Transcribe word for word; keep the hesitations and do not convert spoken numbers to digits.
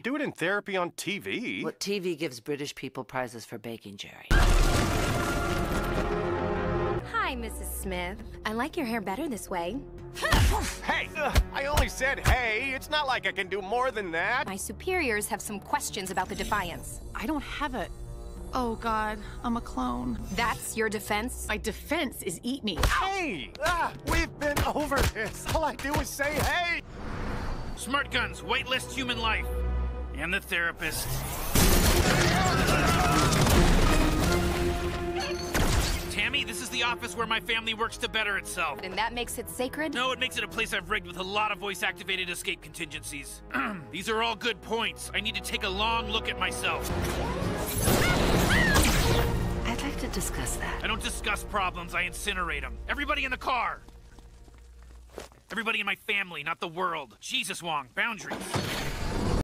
do it in therapy on T V. What T V gives British people prizes for baking, Jerry? Hi, Missus Smith. I like your hair better this way. Hey, uh, I only said hey. It's not like I can do more than that. My superiors have some questions about the Defiance. I don't have it. Oh, God, I'm a clone. That's your defense? My defense is eat me. Hey! Ah, we've been over this. All I do is say hey! Smart guns, whitelist human life. And the therapist. Tammy, this is the office where my family works to better itself. And that makes it sacred? No, it makes it a place I've rigged with a lot of voice-activated escape contingencies. These are all good points. I need to take a long look at myself. I'd like to discuss that. I don't discuss problems, I incinerate them. Everybody in the car! Everybody in my family, not the world. Jesus, Wong, boundaries.